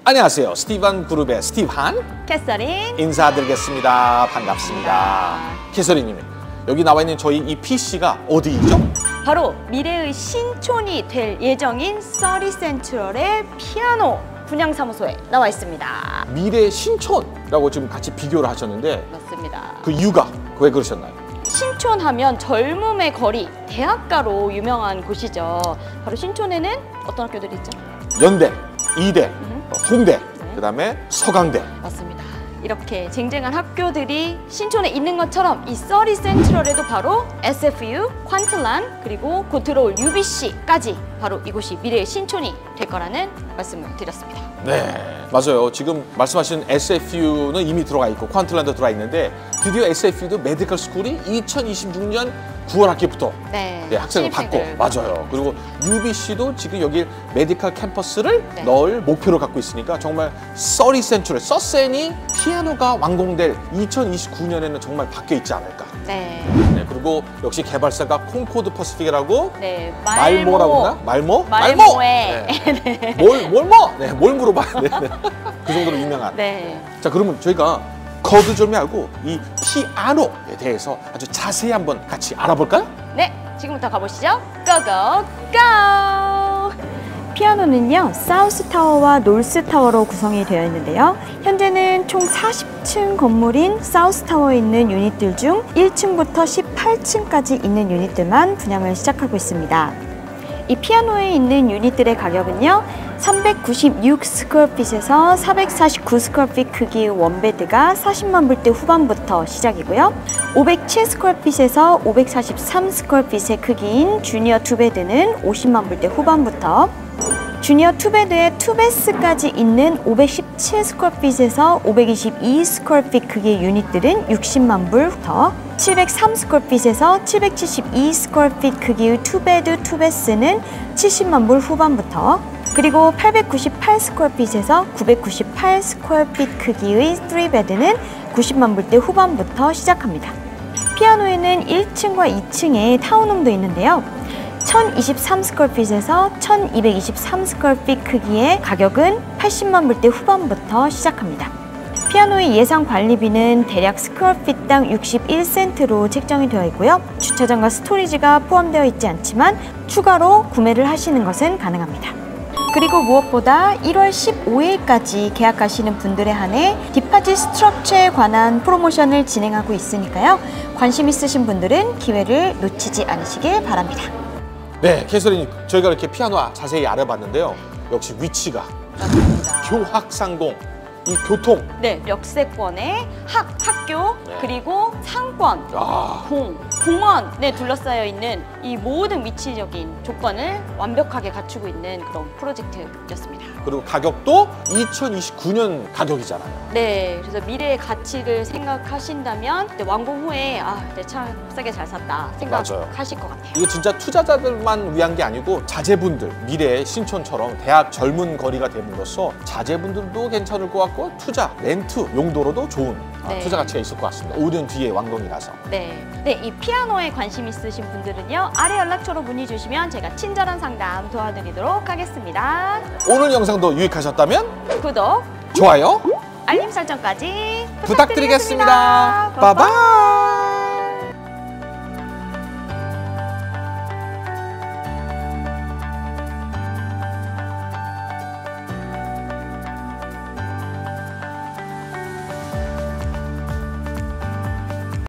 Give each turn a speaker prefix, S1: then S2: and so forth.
S1: 안녕하세요. 스티븐 그룹의 스티브한
S2: 캐서린
S1: 인사드리겠습니다. 반갑습니다. 캐서린님, 여기 나와 있는 저희 이 PC가 어디 있죠?
S2: 바로 미래의 신촌이 될 예정인 서리 센트럴의 피아노 분양사무소에 나와 있습니다.
S1: 미래 신촌이라고 지금 같이 비교를 하셨는데
S2: 맞습니다.
S1: 그 이유가 왜 그러셨나요?
S2: 신촌하면 젊음의 거리, 대학가로 유명한 곳이죠. 바로 신촌에는 어떤 학교들이 있죠?
S1: 연대, 이대, 홍대, 그다음에 서강대.
S2: 맞습니다. 이렇게 쟁쟁한 학교들이 신촌에 있는 것처럼 이 서리 센트럴에도 바로 SFU, 퀀틀란, 그리고 곧 들어올 UBC까지 바로 이곳이 미래의 신촌이 될 거라는 말씀을 드렸습니다.
S1: 네, 맞아요. 지금 말씀하신 SFU는 이미 들어가 있고 퀀틀란도 들어가 있는데 드디어 SFU도 메디컬 스쿨이 2026년 9월 학기부터 학생을 받고 맞아요. 그리고 UBC도 지금 여기 메디컬 캠퍼스를 넣을 목표로 갖고 있으니까 정말 서리 센트럴, 서센이 피아노가 완공될 2029년에는 정말 바뀌어 있지 않을까.
S2: 네,
S1: 그리고 역시 개발사가 콩코드 퍼시픽이라고
S2: 말모라고
S1: 그러나? 말모?
S2: 말모에
S1: 뭘 물어봐야 돼. 그 정도로 유명한. 자, 그러면 저희가 거두절미하고 이 피아노에 대해서 아주 자세히 한번 같이 알아볼까요?
S2: 네, 지금부터 가보시죠. 고고고! 피아노는요, 사우스 타워와 노스 타워로 구성이 되어 있는데요. 현재는 총 40층 건물인 사우스 타워에 있는 유닛들 중 1층부터 18층까지 있는 유닛들만 분양을 시작하고 있습니다. 이 피아노에 있는 유닛들의 가격은요, 396스퀘어핏에서 449스퀘어핏 크기의 원베드가 40만 불대 후반부터 시작이고요. 507스퀘어핏에서 543스퀘어핏의 크기인 주니어 투베드는 50만 불대 후반부터, 주니어 투베드에 투베스까지 있는 517스퀘어핏에서 522스퀘어핏 크기의 유닛들은 60만 불부터, 703스퀘어핏에서 772스퀘어핏 크기의 투베드 투베스는 70만 불 후반부터, 그리고 898스퀘어핏에서 998스퀘어핏 크기의 3베드는 90만 불대 후반부터 시작합니다. 피아노에는 1층과 2층에 타운홈도 있는데요. 1023스퀘어핏에서 1223스퀘어핏 크기의 가격은 80만 불대 후반부터 시작합니다. 피아노의 예상 관리비는 대략 스퀘어핏당 61센트로 책정이 되어 있고요. 주차장과 스토리지가 포함되어 있지 않지만 추가로 구매를 하시는 것은 가능합니다. 그리고 무엇보다 1월 15일까지 계약하시는 분들에 한해 디파짓 스트럭처에 관한 프로모션을 진행하고 있으니까요. 관심 있으신 분들은 기회를 놓치지 않으시길 바랍니다.
S1: 네, 캐서린, 저희가 이렇게 피아노 자세히 알아봤는데요. 역시 위치가 교학상공, 이 교통.
S2: 네, 역세권의 학교, 그리고 상권, 공원에 둘러싸여 있는 이 모든 위치적인 조건을 완벽하게 갖추고 있는 그런 프로젝트였습니다.
S1: 그리고 가격도 2029년 가격이잖아요.
S2: 네, 그래서 미래의 가치를 생각하신다면 완공 후에 참 싸게 잘 샀다 생각하실 것 같아요.
S1: 이게 진짜 투자자들만 위한 게 아니고 자제분들, 미래의 신촌처럼 대학 젊은 거리가 됨으로써 자제분들도 괜찮을 것 같고 투자, 렌트 용도로도 좋은 투자 가치가 있을 것 같습니다. 5년 뒤에 완공이라서.
S2: 네, 이 피아노에 관심 있으신 분들은요, 아래 연락처로 문의 주시면 제가 친절한 상담 도와드리도록 하겠습니다.
S1: 오늘 영상도 유익하셨다면
S2: 구독,
S1: 좋아요,
S2: 알림 설정까지
S1: 부탁드리겠습니다. 빠바이.